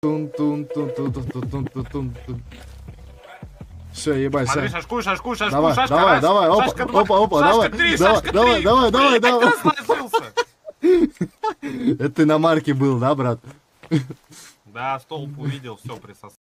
Тун-тун-тун-тун-тун-тун-тун-тун. Все, ебать, Смотри, Саш. шашку, шашку, шашку, Давай, шашка, давай, раз. давай, опа, Шашка, два. опа, Шашка, давай, три, давай, шашка, давай, три. давай, давай, давай, Блядь, давай. как сложился. Это ты на марке был, да, брат? Да, столб увидел, все, присосал.